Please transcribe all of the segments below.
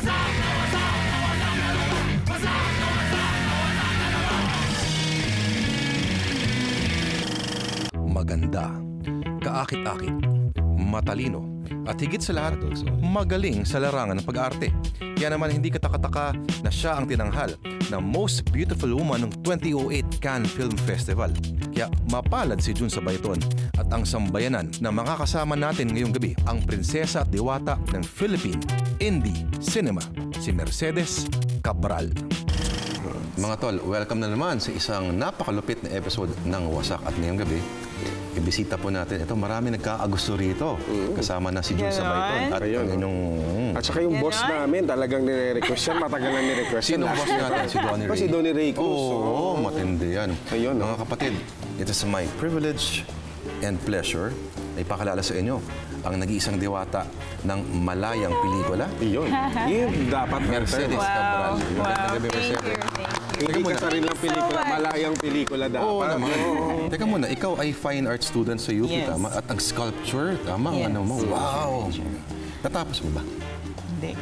Maganda, kaakit-akit, matalino, at higit sa lahat, magaling sa larangan ng pag-arte. Kaya naman hindi katakataka na siya ang tinanghal na Most Beautiful Woman ng 2008 Cannes Film Festival. Kaya mapalad si Jun sa Bayton at ang sambayanan na makakasama natin ngayong gabi ang prinsesa at diwata ng Philippine Indie Cinema, si Mercedes Cabral. Mga tol, welcome na naman sa isang napakalupit na episode ng Wasak. At ngayong gabi, ibisita po natin. Ito, marami nagkaagusto rito. Kasama na si Jun sa Bayton. At at saka yung boss namin, talagang nire-request yan. Matagal na nire-request yan. Sino boss natin? Si Donnie Ray. Si Donnie Ray Cruz. Oo, matindi yan. Ayun, mga kapatid, it is my privilege and pleasure na ipakalala sa inyo ang nag-iisang diwata ng malayang pelikula. Yun. Yun, dapat Mercedes Cabral. Wow. Mercedes. Hindi ka sarili ng pelikula, malayang pelikula dapat. Oo naman. Teka muna, ikaw ay fine art student sa UP, Yes. tama? At ang sculpture, tama? Yes. Ano mo? Wow! Natapos mo ba? Hindi.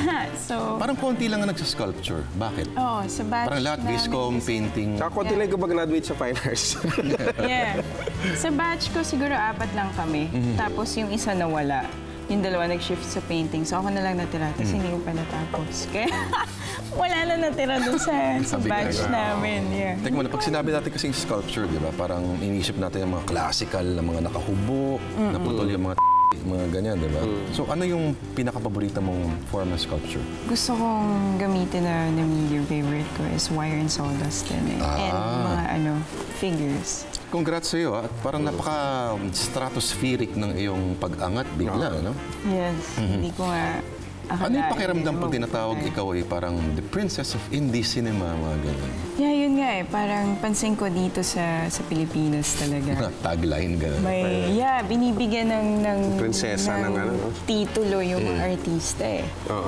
So, Parang konti lang ang nagsasculpture. Bakit? sa batch Parang lahat, viscom, painting. Tsaka konti lang ka mag-graduate sa fine arts. Yeah. Sa batch ko, siguro 4 lang kami. Tapos yung isa nawala. Yung dalawa nag-shift sa painting. So ako na lang natira. Tapos hindi ko pa natapos. Kaya wala na natira dun sa batch namin. Yeah. Teka muna, pag sinabi natin kasing sculpture, di ba? Parang iniisip natin yung mga classical, na mga nakahubo, naputol yung mga ganyan, di ba? So ano yung pinakapaborita mong form ng sculpture? Gusto kong gamitin na medium favorite ko is wire and sawdust din eh. And mga figures. Congrats sa iyo, at parang napaka-stratospheric ng iyong pag-angat bigla, no? Yes. Hindi ko nga Ano yung pakiramdam pag tinatawag ikaw ay parang the princess of indie cinema, mga ganun? Yeah, yun nga eh. Parang pansin ko dito sa Pilipinas talaga. Tagline, ganun. May, binibigyan ng Prinsesa ng ano, no? titulo yung mga artista eh.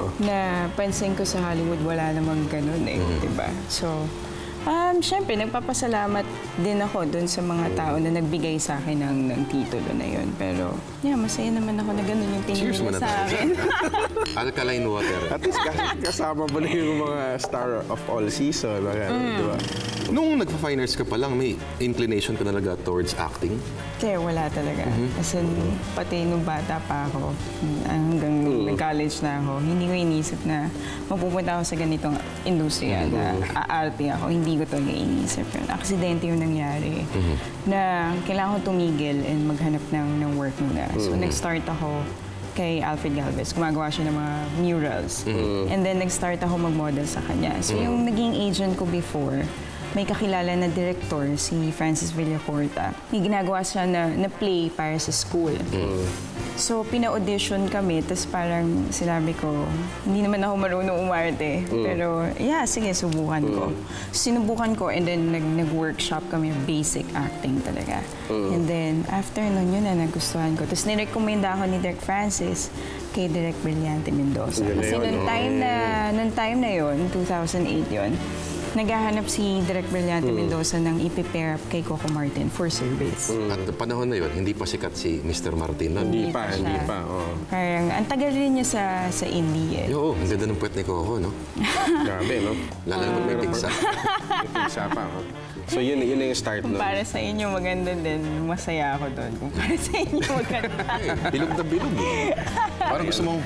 Na pansin ko sa Hollywood, wala namang ganun eh. Diba? So, syempre, nagpapasalamat din ako dun sa mga tao na nagbigay sa akin ng titulo na yun. Pero, masaya naman ako na ganun yung tingin nila sa akin. Alkaline water. At least kasama mo na yung mga star of all season. Di ba? Nung nagpa-fine arts ka pa lang, may inclination ka talaga towards acting? Kaya wala talaga. As in, pati nung bata pa ako, hanggang nag-college na ako, hindi ko inisip na mapupunta ako sa ganitong industriya na aarte ako. Hindi ko talaga inisip yun. Aksidente yung nangyari na kailangan ko tumigil and maghanap ng work muna. So, nag-start ako kay Alfred Galvez. Gumagawa siya ng mga murals. And then, nag-start ako mag-model sa kanya. So, yung naging agent ko before, may kakilala na director, si Francis Villacorta. May ginagawa siya na play para sa school. So, pina-audition kami, tapos parang sinabi ko, hindi naman ako marunong umarte. Pero, sige, subukan ko. Sinubukan ko, and then nag-workshop kami, basic acting talaga. And then, after nun, yun na nagustuhan ko. Tapos, nirecommend ako ni Direk Francis kay Direk Brillante Mendoza. Kasi nung time na yun, 2008 yun, naghahanap si Direk Brillante Mendoza ng ipi-pair up kay Coco Martin for service. At panahon na yun, hindi pa sikat si Mr. Martin. No? Hindi pa. Parang, ang tagal rin niya sa indie eh. Oo, ang ganda ng puwet ni Coco, no? Grabe, no? Lalo na may tigsa. May tigsa pa. So, yun na yung start Kung nun. para sa inyo maganda din, masaya ako doon. Kung para sa inyo maganda. Bilog na bilog. Parang gusto mong...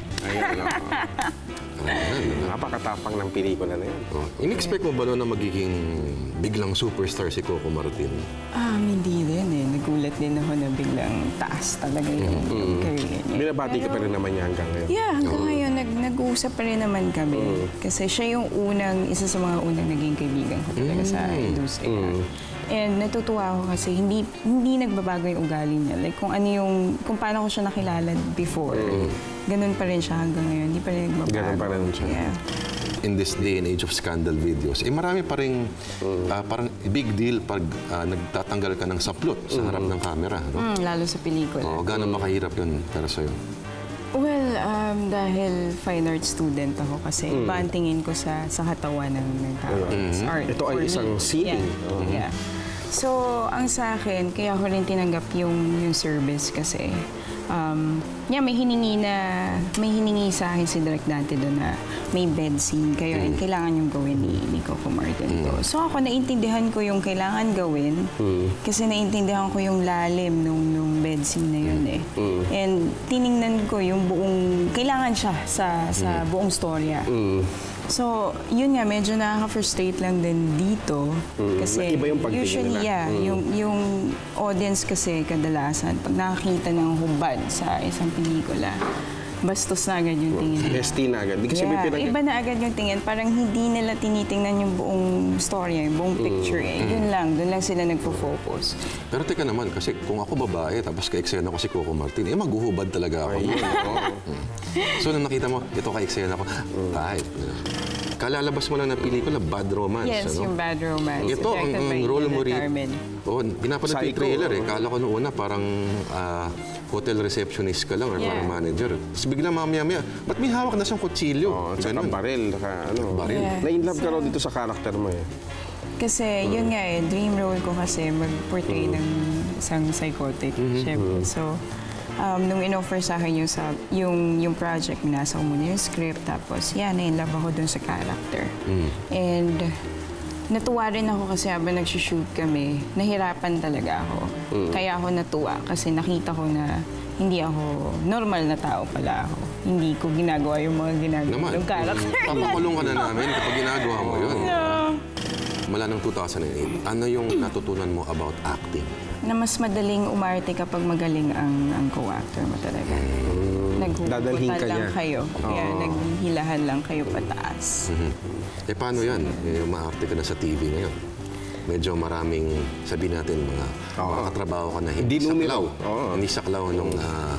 Napakatapang ng pelikula na yun. In-expect mo ba na magiging biglang superstar si Coco Martin? Hindi din eh. Nagulat din ako na biglang taas talaga yung career niya. Binabati ka pa rin naman niya hanggang ngayon. Yeah, hanggang ngayon, nag-uusap pa rin naman kami. Kasi siya yung isa sa mga unang naging kaibigan ko talaga sa industriya. And natutuwa ako kasi hindi nagbabago yung ugali niya. Like kung paano ko siya nakilala before, ganun pa rin siya hanggang ngayon. Hindi pa rin nagbabago. Ganun pa rin siya. Yeah. In this day and age of scandal videos, marami pa rin parang big deal pag nagtatanggal ka ng saplot sa harap ng camera. No? Lalo sa pelikula. Gano'n makahirap yun para sa'yo? Well, dahil fine art student ako kasi iba ang tingin ko sa katawan ng tao. It's art. Ito ay isang scene. Yeah. So, ang sa akin, kaya ko rin tinanggap yung service kasi may hiningi sa akin si Direk dati doon na may bed scene kayo and kailangan yung gawin ni Coco Martin to. So ako naintindihan ko yung kailangan gawin kasi naintindihan ko yung lalim nung bed scene na yun eh. And tiningnan ko yung buong, kailangan siya sa buong storya. So, yun nga, medyo nakaka-frustrate lang din dito. Kasi Iba yung pagtingin usually, nila. yung audience kasi kadalasan, pag nakakita ng hubad sa isang pelikula, bastos na agad yung tingin nila. ST na agad. Di kasi may Iba na agad yung tingin. Parang hindi nila tinitingnan yung buong storya, yung buong picture. Yun lang, doon lang sila nagpo-focus. Pero teka naman, kasi kung ako babae, tapos ka-eksena ko si Coco Martin, maghuhubad talaga ako. So, nung nakita mo, ito ka-eksena ko, kahit. Kalalabas mo lang ng pelikula, Bad Romance. Yes, ano? yung Bad Romance. Ito, directed by ang role mo Ina rin. Carmen. Oo, pinapanood ko yung Psycho, trailer eh. Kala ko noong una parang hotel receptionist ka lang or Yeah. parang manager. Tapos bigla mamaya-maya, ba't may hawak na siyang kutsilyo? Tsaka Ganun. baril. Baril. Yeah. Na-inlove ka raw dito sa karakter mo eh. Kasi yun nga dream role ko kasi mag-portray ng isang psychotic, syempre. So, nung in-offer sa akin yung project, minasa ko muna yung script, tapos na-inlove ako dun sa character. And natuwa rin ako kasi habang nag-shoot kami, nahirapan talaga ako. Kaya ako natuwa kasi nakita ko na hindi ako normal na tao pala ako. Hindi ko ginagawa yung mga ginagawa Naman. ng character. Papakulong ka na namin kapag ginagawa mo yun. Mula ng 2008, ano yung natutunan mo about acting? Na mas madaling umarte kapag magaling ang co-actor mo talaga. Dadalhin Naghuhugutan ka lang niya. kayo. Naghihilahan lang kayo pataas. Paano yan? Maarte ka na sa TV ngayon. Medyo maraming, sabihin natin, mga katrabaho ka na hindi Hindi saklaw. numero. Hindi saklaw nung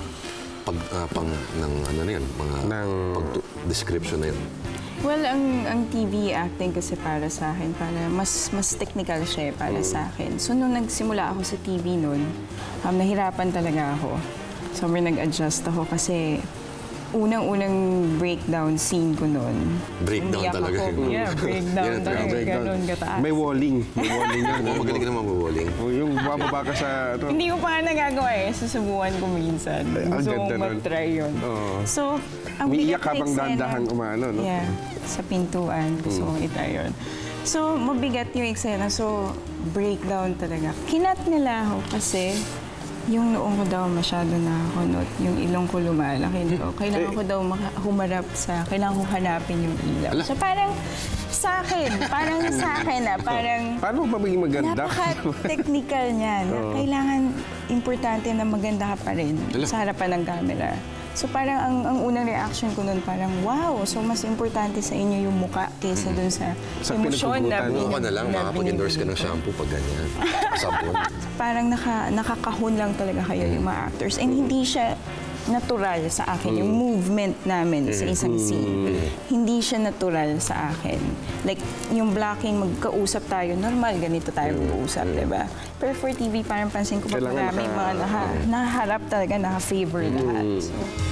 ng ano na yan, mga description na yun. Well, ang TV acting kasi para sa akin, mas technical siya para sa akin. So, nung nagsimula ako sa TV noon, nahirapan talaga ako. So, nag-adjust ako kasi unang-unang breakdown scene ko noon. Breakdown umiyak talaga. Ako. Yeah, breakdown Yan, talaga. Breakdown. Ganun kataas. May walling. May walling yan. Magaling ka naman mag-walling. Yung bababa ka sa... Hindi ko pa nga nagagawa eh. Susubukan ko minsan. ang Gusto ganda kong nun. mag-try yun. Oo. So, ang Umiiyak bigat ka na bang eksena- dahan-dahang umano, no? Yeah, sa pintuan. Gusto kong itry yun. So, mabigat yung eksena. So, breakdown talaga. Kinat nila ako kasi yung noong ko daw masyado nakakunot, yung ilong ko lumalaki daw. Kailangan ko daw humarap kailangan ko hanapin yung ilaw. So, parang sa akin parang Paano ba maging maganda? napaka-technical niya. Na kailangan importante na maganda ka pa rin sa harapan ng camera. So parang ang unang reaction ko nun parang, wow, so mas importante sa inyo yung muka kaysa dun sa emosyon na pinaghugutan. Oo ka na lang, makapag-endorse ka ng shampoo pag ganyan. Sabon. Parang nakakahon lang talaga kayo yung mga actors. And hindi siya natural sa akin, yung movement namin sa isang scene. Hindi siya natural sa akin. Like, yung blocking, magkausap tayo, normal, ganito tayo mag-uusap, diba? Pero for TV, parang pansin ko pa Kailangan maraming mga nakaharap talaga, naka-favor lahat. So,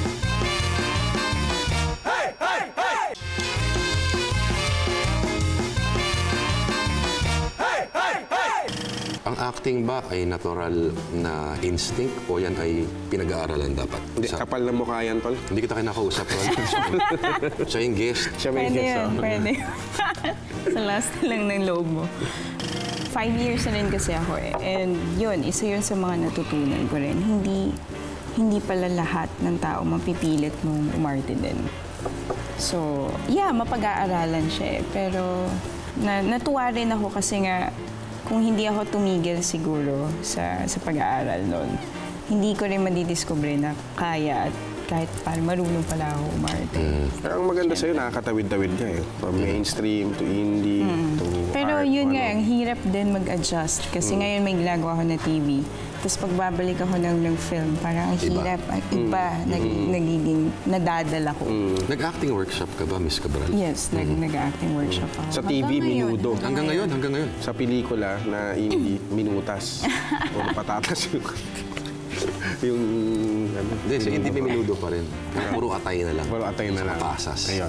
Ang acting ba ay natural na instinct o yan ay pinag-aaralan dapat? Hindi, kapal na mukha yan, tol. Hindi kita kinakausap. Tol. Siya yung guest. Siya may pwede guess, yun, pwede. Sa last lang ng loob mo. 5 years na rin kasi ako eh. And yun, isa yun sa mga natutunan ko rin. Hindi pala lahat ng tao mapipilit mong umarte din. So, yeah, mapag-aaralan siya eh. Pero natuwa rin ako kasi nga, kung hindi ako tumigil siguro sa pag-aaral noon, hindi ko rin madidiscover na kaya at kahit parang marunong pala ako umarte. Pero ang maganda sa'yo, nakakatawid-tawid ka eh. From mainstream to indie to Pero art. yun to nga, ano. ang hirap din mag-adjust. Kasi ngayon may ginagawa ko na TV. Tapos pagbabalik ako ng film, parang ang hirap, ang iba, nagiging, nadadala ko. Nag-acting workshop ka ba, Miss Cabral? Yes, nag-acting workshop ako. Sa TV, Hanggang ngayon. minudo. Hanggang ngayon. Sa pelikula na indie, minutas. O patatas yung... Yung, ano, Hindi, so hindi may minudo pa rin. Puro atay na lang. Puro atay na lang. Pasas. Ayun.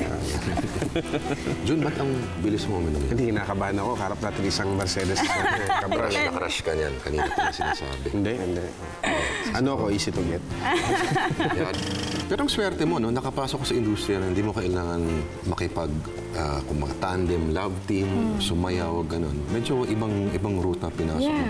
Jun, ba't ang bilis mo uminom yan? Hindi, kinakabahan ako. Harap natin isang Mercedes. Cabral. Nakrush ka niyan. Kanina pa na sinasabi. Hindi. Ano ako, easy to get. Yan. Pero ang swerte mo, no, nakapasok ka sa industriya na hindi mo kailangan makipag kung mga tandem, love team, sumayaw, ganun. Medyo ibang route na pinasok. Yeah.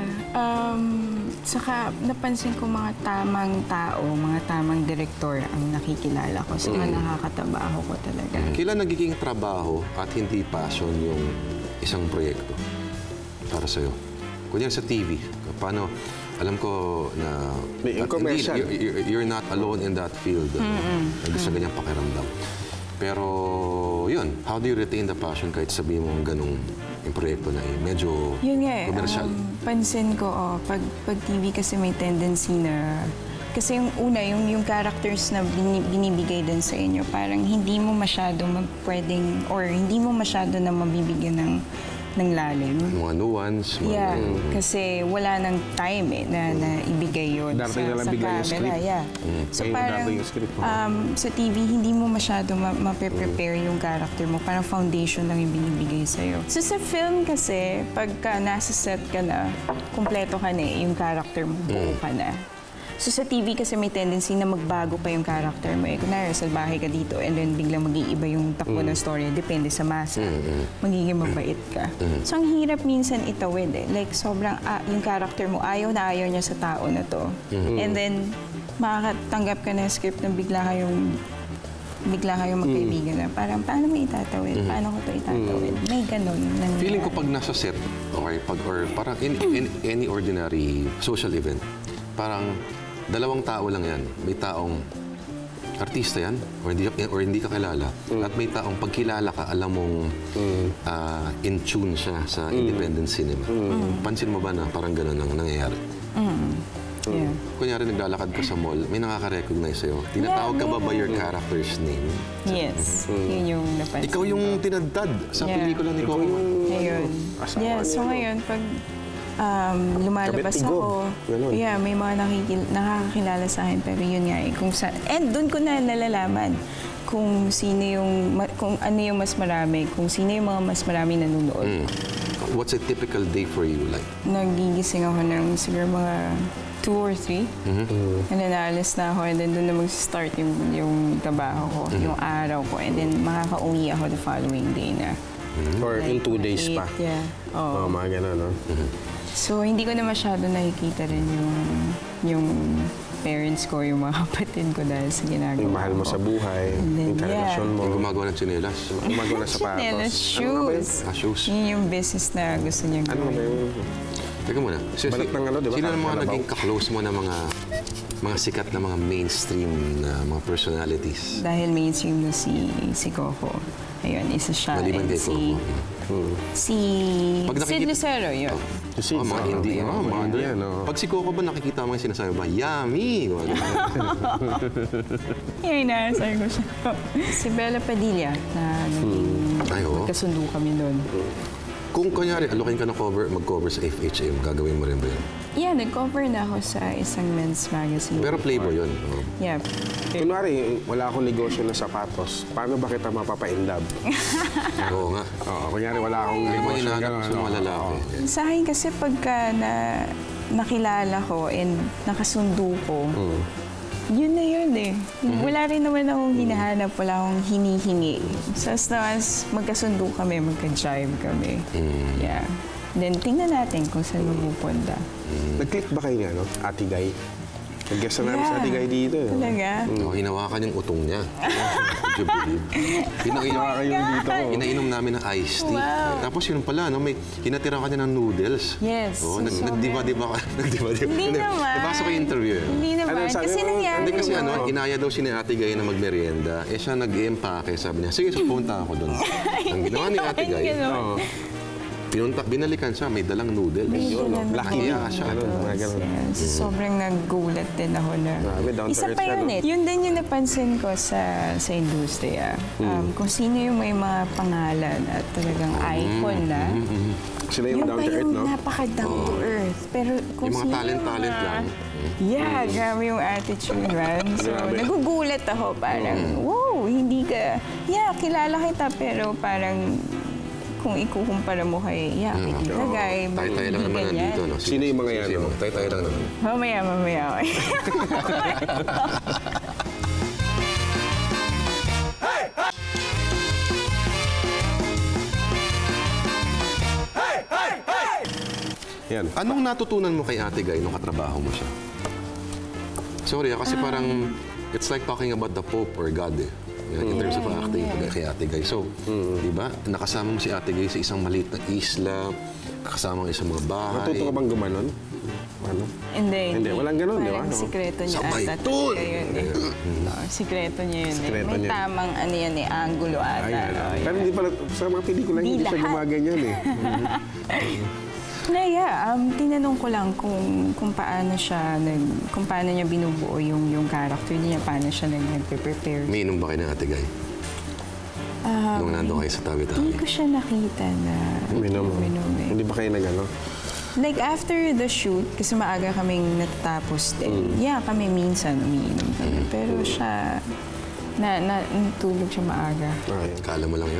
Saka napansin ko mga tamang tao, mga tamang direktor ang nakikilala ko. Saka nakakatabaho ko talaga. Kailan nagiging trabaho at hindi passion yung isang proyekto para sa'yo? Kunyari sa TV, paano, alam ko na Yung commercial. you're not alone in that field. Sa ganyang pakiramdam. Pero yun, how do you retain the passion kahit sabihin mo ganung yung proyekto na medyo Yun nga eh, commercial? pansin ko, pag TV kasi may tendency na, kasi yung una, yung characters na binibigay din sa inyo, parang hindi mo masyado pwedeng, or hindi mo masyado na mabibigyan ng lalim. Mga nuance, mga Yeah, kasi wala nang time na ibigay yun Darating na lang sa bigay yung camera. script. Yeah. So Ayun, parang darating yung script mo. sa TV, hindi mo masyado mape-prepare yung character mo. Parang foundation lang yung binibigay sa'yo. So sa film kasi, pagka nasa set ka na, kumpleto ka na yung character mo, buo ka na. So sa TV kasi may tendency na magbago pa yung character mo. Kunwari, salbahe ka dito and then biglang mag-iiba yung takbo ng story. Depende sa masa. Magiging mabait ka. So ang hirap minsan itawid eh. Like sobrang yung character mo, ayaw na ayaw niya sa tao na to. And then makakatanggap ka ng script na bigla kayong magkaibigan na parang paano mo itatawid? Paano ko to itatawid? May ganun. feeling ko pag nasa set, okay, or parang in any ordinary social event, parang dalawang tao lang yan. May taong artista yan, or hindi ka kilala. At may taong pagkilala ka, alam mong in tune siya sa independent cinema. Pansin mo ba na parang gano'n ang nangyayari? Yeah. Kunyari, naglalakad ka sa mall, may nakaka-recognize sa'yo. Tinatawag ka ba by your character's name? Yes. Yun yung napansin. Ikaw yung tinadtad sa Yeah. pelikula ni Coco. Ayun. Asawa Yeah, so niya, ngayon, pag lumalabas Kabit-tigog. ako, Ganun. yeah, may mga nakakakilala sa akin, pero yun nga eh, and doon ko na nalalaman kung sino kung ano yung mas marami, kung sino yung mga mas maraming nanonood. What's a typical day for you like? Nagigising ako ng siguro mga 2 or 3. And then naalis na ako and then doon na mag-start yung trabaho ko, yung araw ko. And then makaka-uwi ako the following day na. Or in 2 days pa. Yeah. Oo. Mga gano'n, no? So, hindi ko na masyado nakikita rin yung parents ko, yung mga kapatid ko dahil sa ginagawa Yung mahal mo ko. sa buhay, And then, yung karelasyon mo, Yung gumagawa ng tsinelas. gumagawa ng sapatos. Chinelas, Ano nga ba yun? shoes. Shoes. Yun yung business na gusto niyang Ano ba gawin. yun? Teka muna. Balat ng ano, di ba? Sino ang mga Kalabaw. naging ka-close mo na mga sikat na mga mainstream na mga personalities? Dahil mainstream na si Coco. Ayun, isa siya. Maliban And kay Coco. si Pag Sid nakikita- Lucero, yun. Kasi Mga hindi. Mga hindi. yan, no? Pag si Coco ba nakikita mo yung sinasabi ba, yummy! Mga ganun. Yung inaasar ko siya. Si Bella Padilla, na Ay, oo. magkasundo kami doon. Kung kunyari, alokin ka na mag-cover sa FHM, gagawin mo rin ba yun? Yeah, nag-cover na ako sa isang men's magazine. Pero Playboy yun. Oo. Yeah. Kunwari, wala akong negosyo na sapatos. Paano ba kita mapapa-inlove? Oo nga. Oo, kunyari wala akong May mga negosyo na hinahanap gano'n. sa mga lalaki. Sa akin kasi pagka nakilala ko and nakasundo ko, yun na yun eh. Wala rin naman akong hinahanap, wala akong hinihingi. So as long as magkasundo kami, magka-jive kami. Yeah. Then tingnan natin kung saan mapupunta. Nag-click ba kayo niya, no? Ate Guy? Nag-guest na namin sa Ate Guy dito. eh. Talaga? Oh, hinawakan yung utong niya. Would you believe? Hinawakan yung dito ko. Inainom namin ng iced tea. Wow. Tapos yun pala, no, may hinatira ka niya ng noodles. Yes. Oo, So, nagdiba-diba ka. Nagdiba-diba. Hindi naman. Nabasa ko yung interview. Hindi naman. Ano sabi Kasi mo? nangyari Hindi kasi yun. inaya daw si Ate Gay na magmerienda. Eh siya nag-empake, sabi niya, sige, punta ako doon. Ang ginawa ni Ate Gay, Ganun. Binalikan siya, may dalang noodles. Yun, no? Lucky Nahiya siya. Mga ganun. Yes, sobrang nagulat din ako na. Grabe, down to Isa earth pa ka, yun no? eh. Yun din yung napansin ko sa industriya. Kung sino yung may mga pangalan at talagang icon na. Sila yung Yun down pa to earth, yung no? napaka-down to earth. Pero kung Yung mga sino talent lang. Yeah, grabe yung attitude, man. So, Grabe. nagugulat ako. Parang, wow, hindi ka... Yeah, kilala kita, pero parang kung ikukumpara mo kay kay Tita Guy, Tayo-tayo lang naman ganyan. nandito. No? Sino yung mga yan, no? Tayo-tayo lang naman. Mamaya. Yan. Anong natutunan mo kay Ate Guy nung katrabaho mo siya? Sorry, kasi parang it's like talking about the Pope or God eh. In terms of acting kay Ate Guy. So, di ba, nakasama mo si Ate Guy sa isang maliit na isla, kasama mo sa mga bahay. Matuto ka bang gumanon? Ano? Hindi. Walang ganun, di ba? Parang No? sikreto niya Sabay ata tun! talaga yun eh. Sikreto niya yun Sikreto eh. May niya. tamang angulo ata. Ayan. Oh, Pero hindi pala, sa mga pelikula, Di hindi siya lahat. gumaganyan eh. Tinanong ko lang kung paano niya binubuo yung character niya, paano siya nagpe-prepare. May inom ba kayo ng Ate Guy? Nung nandun kayo sa Hindi tabi-tabi. ko siya nakita na Minom. eh. Hindi ba kayo nag-ano? Like after the shoot, kasi maaga kaming natatapos din. Yeah, kami minsan umiinom kami. Pero siya, natulog siya maaga. Ayun. Kala mo lang yun.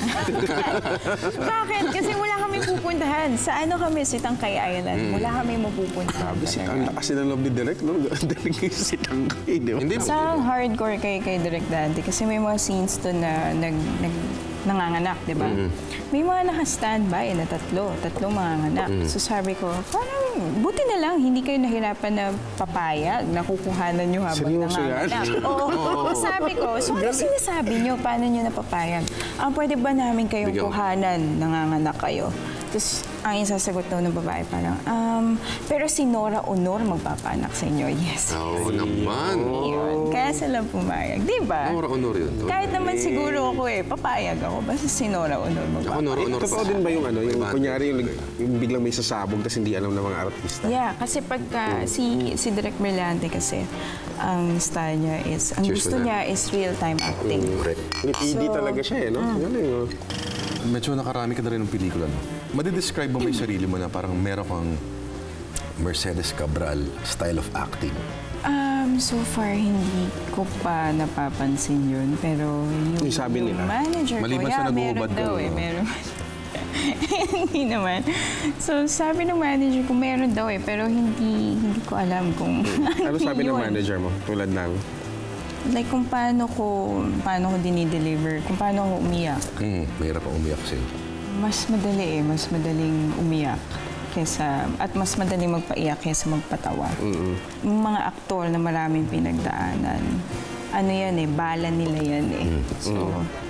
Bakit? Kasi wala kami pupuntahan. Sa ano kami, Sitangkay Island. Wala kami mapupuntahan. Sabi, ang lakas na loob ni Direk, no? Direk yung si Tangkay, di ba? Hindi mo. Sa hardcore kay Direk Dante, kasi may mga scenes to na nanganganak, di ba? May mga naka-standby na tatlong manganganak. So sabi ko, parang buti na lang, hindi kayo nahirapan na papayag, na kukuhanan nyo habang Seryoso yan? nanganganak. Oo. Sabi ko, so ano sinasabi nyo? Paano nyo napapayag? Pwede ba namin kayong Bigyan- kuhanan, nanganganak kayo? Tapos, ang sasagot daw ng babae parang, pero si Nora Honor magpapanak sa inyo. Yes. Oo naman. Yun. Kaya sila pumayag. Di ba? Honor yun. Kahit naman siguro ako papayag ako. Basta si Nora Honor Ako, magpapanak. honor Totoo din ba yung ano, yung kunyari yung biglang may sasabog tapos hindi alam ng mga artista? Yeah, kasi pagka si Direk Brillante kasi, ang style niya is, ang Cheers gusto to that. niya is real-time acting. Correct. Hindi talaga siya eh, no? Galing, oh. Medyo nakarami ka na rin ng pelikula, no? Madidescribe mo ba yung sarili mo na parang meron kang Mercedes Cabral style of acting? So far, hindi ko pa napapansin yun. Pero yung sabi nila. manager ko, Maliban sa meron naguhubad ka, daw eh. no? Meron. Hindi naman. So, sabi ng manager ko, meron daw eh. Pero hindi ko alam kung Ano sabi ng yun. manager mo? Tulad ng... Like, kung paano ko dinideliver, kung paano ako umiyak. Mahirap ang umiyak sa'yo. Mas madali eh. Mas madaling umiyak at mas madaling magpaiyak kaysa magpatawa. Yung mga aktor na maraming pinagdaanan, ano yan eh, bala nila yan eh. So,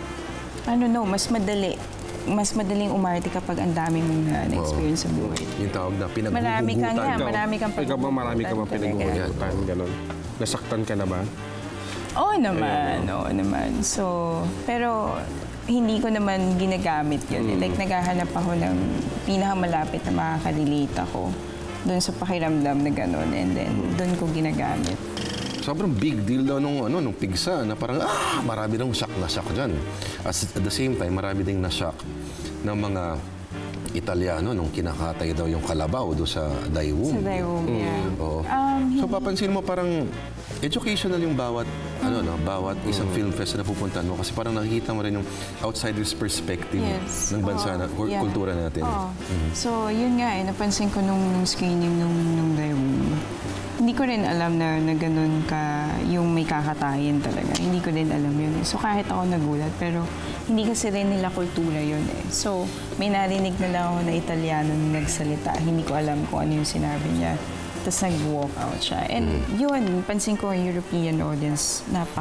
mas madaling umarte kapag ang dami mong na-experience sa buhay. Yung tawag na Marami kang pinaghuhugutan. Ikaw ba marami ka ba talaga. pinaghuhugutan? Ganon. Nasaktan ka na ba? Oo naman. So, pero hindi ko naman ginagamit yun. Like, naghahanap ako ng pinakamalapit na makaka-relate ako doon sa pakiramdam na gano'n. And then, doon ko ginagamit. Sobrang big deal daw nung pigsa na parang, marami daw shock na shock dyan. At the same time, marami ding na-shock ng mga Italiano nung kinakatay daw yung kalabaw doon sa Daewoo. Sa Daewoo, yeah. Oo. So papansin mo parang educational yung bawat isang film fest na pupuntahan mo kasi parang nakikita mo rin yung outsider's perspective Yes. ng bansa na Yeah. kultura natin. Oo. So, yun nga napansin ko nung screening nung Daewoo. Hindi ko rin alam na ganun ka yung may kakatayin talaga. Hindi ko din alam yun. So, kahit ako nagulat, pero hindi kasi rin nila kultura yun eh. So, may narinig na lang ako na Italiano na nagsalita. Hindi ko alam kung ano yung sinabi niya. Tapos nag-walk out siya. And yun, pansin ko ang European audience,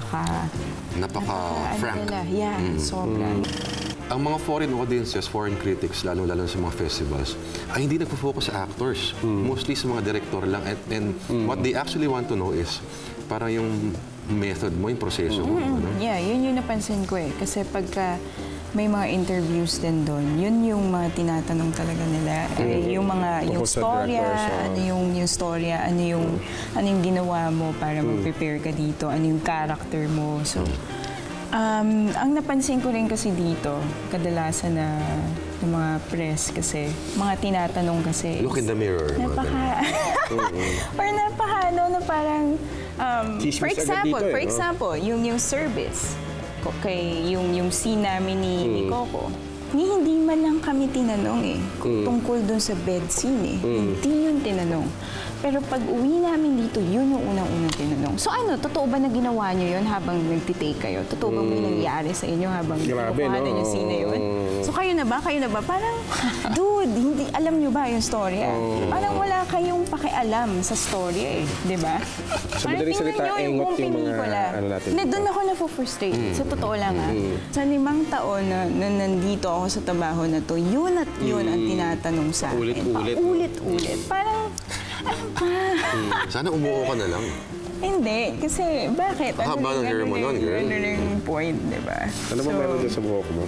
Napaka-frank. Ano nila, yeah, sobrang. Ang mga foreign audiences, foreign critics, lalo-lalo sa mga festivals, ay hindi nagpo-focus sa actors. Mostly sa mga director lang. And what they actually want to know is parang yung method mo, yung proseso mo. Ano? Yeah, yun yung napansin ko eh. Kasi pagka may mga interviews din doon. Yun yung mga tinatanong talaga nila. Yung mga, yung Tungkol sa storya, directors, ano yung storya, ano yung ginawa mo para mag-prepare ka dito, ano yung character mo. So, ang napansin ko rin kasi dito, kadalasan na ng mga press kasi, mga tinatanong kasi. Look in the mirror. mga ganun. Or na parang, Chismis agad dito for no? example, yung service, yung scene namin ni Coco, hindi man lang kami tinanong tungkol dun sa bed scene Hindi yun tinanong. Pero pag uwi namin dito, yun yung unang-unang tinanong. So ano, totoo ba na ginawa nyo yun habang nagtitake kayo? Totoo ba may nangyari sa inyo habang kinukuha na yung scene na yun? So kayo na ba? Parang, dude, hindi, alam nyo ba yung storya? Parang wala kayong pakialam sa storya di ba? Sa madaling salita, engot yung mga natin. Doon ako na-frustrate. Sa totoo lang Sa 5 taon na nandito ako sa trabaho na to, yun at yun ang tinatanong sa akin. Paulit-ulit. Parang, ano ba? Sana umuo ka na lang. Hindi, kasi bakit? Haba ng hair mo nun, girl. Ano yung point, di ba? Ano ba meron dyan sa buhok mo?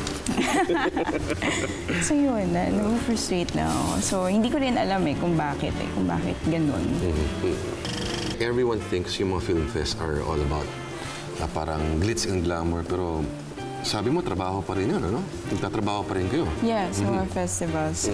So yun, na-frustrate na ako. So hindi ko rin alam kung bakit ganun. Everyone thinks yung mga film fest are all about parang glitz and glamour, pero sabi mo, trabaho pa rin yun, ano? Nagtatrabaho pa rin kayo. Yeah, sa mga festivals.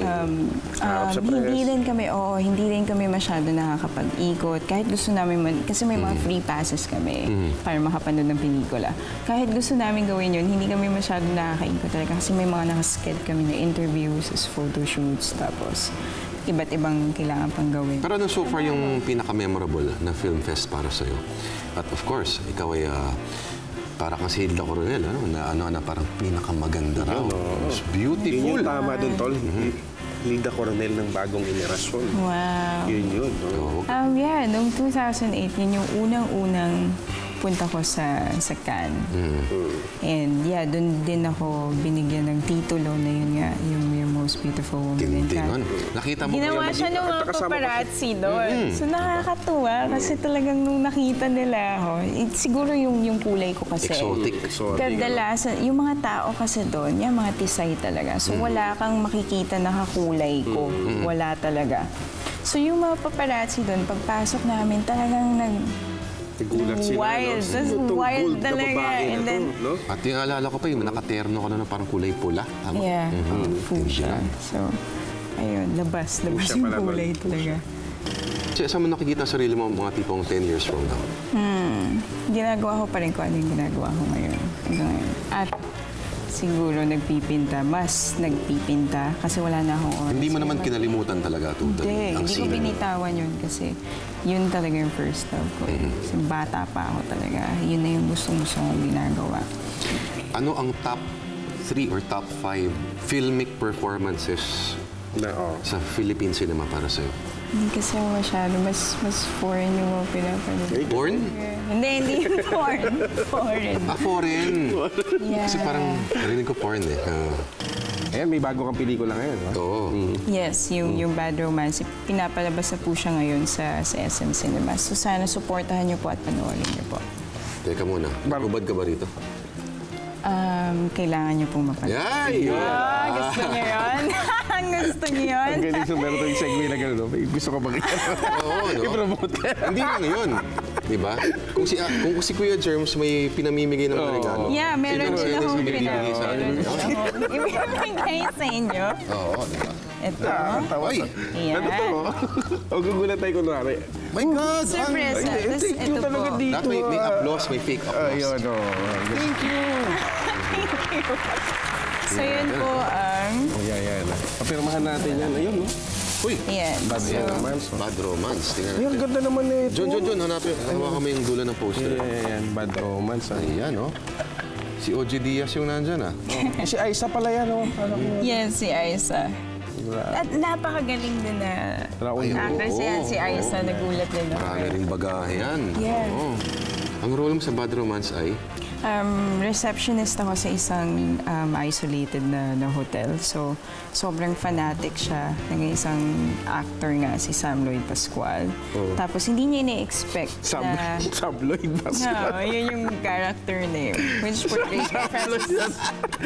Sa press. Hindi rin kami masyado nakakapag-ikot. Kahit gusto namin, kasi may mga free passes kami para makapanood ng pelikula. Kahit gusto namin gawin yun, hindi kami masyado nakakaikot talaga kasi may mga nakasked kami na interviews, photoshoots, tapos iba't ibang kailangan pang gawin. Pero ano so far yung pinaka-memorable na film fest para sa'yo? At of course, ikaw ay para kang si Hilda Coronel, na parang pinakamaganda raw. It's beautiful. Yun yung tama dun, Tol. Hilda Coronel ng bagong henerasyon. Wow. Yun. No? Yeah, noong 2008, yun yung unang-unang punta ko sa Cannes. And yeah, doon din ako binigyan ng titulo na yun nga, yung Most Beautiful Woman in Tindi nun. Cannes. Nakita mo Ginawa siya ng mga paparazzi doon. So nakakatuwa kasi talagang nung nakita nila ako, siguro yung kulay ko kasi. Exotic. Kadalasan, yung mga tao kasi doon, yung mga tisay talaga. So wala kang makikita na kakulay ko. Wala talaga. So yung mga paparazzi doon, pagpasok namin talagang Nagulat sila. wild. No? That's Itong wild gold na talaga. babae na And then, to, no? At yung alala ko pa, yung nakaterno ka na parang kulay pula. Tama? yeah, fuchsia. So, ayun, labas Fuchsia yung pala ba? kulay talaga. Saan mo nakikita ang sarili mo mga tipong 10 years from now? Ginagawa ko pa rin kung ano yung ginagawa ko ngayon. Hanggang ngayon. At siguro mas nagpipinta kasi wala na akong oras. Hindi mo naman kinalimutan talaga ito. Hindi ko binitawan yun kasi yun talaga yung first love ko. Kasi bata pa ako talaga. Yun na yung gusto-gusto kong ginagawa. Ano ang top 3 or top 5 filmic performances sa Philippine cinema para sa'yo? Hindi kasi ako masyado. Mas foreign yung mga pinapanood. Porn? Hindi yung foreign. Foreign. Foreign! Yeah. Kasi parang narinig ko porn Ayan, may bago kang pelikula ngayon. No? Oo. Yes, yung Bad Romance, pinapalabas na po siya ngayon sa SM Cinemas. So sana supportahan niyo po at panoorin niyo po. Teka muna, ubad ka ba rito? Kailangan niyo pong mapanood. Yay! Gusto niyo yun? Gusto niyo yun? Ang galing so meron tayong segue na gano'n. No? Gusto ko bang Oo, no? i-promote ka? Hindi lang yun. Diba? Kung si Kuya Germs may pinamimigay ng mga regalo. Yeah, meron din akong pinamimigay sa akin. ibibigay sa inyo. Oo, diba? Ito. Ay! Ayan. Ano to? O gugulat tayo kunwari. My God! Surprise. Tapos Thank you ito talaga po. dito. Dapat may applause, may fake applause. Ayun, o. Thank you! So yun po ang... Yan. Papirmahan natin yan. Ayun, no? Uy! Ayan. Bad So, Romance. oh. Bad Romance. Tingnan Ay, ang natin. ganda naman eh. John, hanapin. Hawakan mo yung dulo ng poster. Yan, Bad Romance. Ayan, oh. Si OG Diaz yung nandyan, ah. Si Aiza pala yan, oh. Alam mo. yes, si Aiza. At napakagaling din na Raul. actress yan, si Aiza. oo. Nagulat din ako. Marami rin bagahe yan. Yeah. Oo. Ang role mo sa Bad Romance ay? Receptionist ako sa isang isolated na hotel. So, sobrang fanatic siya ng isang actor nga, si Sam Lloyd Pascual. Tapos, hindi niya ina-expect na... Sabloid Pascual. No, yun yung character name. Which portrays Francis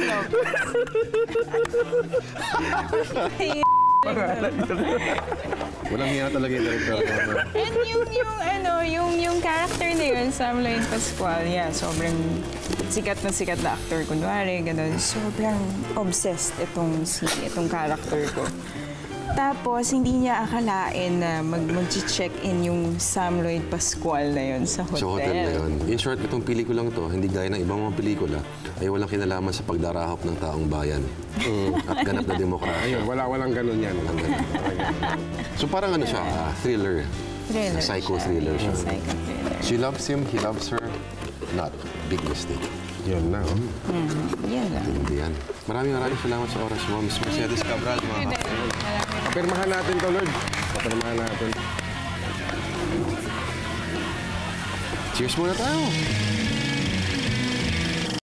Walang hiya talaga yung director. And yung character na yun, Sam Lloyd Pascual, yeah, sobrang sikat na actor, kunwari, gano'n. Sobrang obsessed itong character ko. Tapos, hindi niya akalain na mag-check-in yung Sam Lloyd Pascual na yun sa hotel. Sa hotel na yun. In short, itong pelikulang to, hindi gaya ng ibang mga pelikula, ay walang kinalaman sa pagdarahop ng taong bayan. At ganap na demokrasya. Ayun, walang ganun yan. Walang ganun. So parang ano siya, thriller. Thriller Psycho-thriller siya. Psycho-thriller. She loves him, he loves her. Not. Big mistake. Yun na, oh. Yan lang. Hindi yan. Maraming salamat sa oras mo, Miss Mercedes Cabral. Papirmahan natin to, Lord. Papirmahan natin. Cheers muna tayo.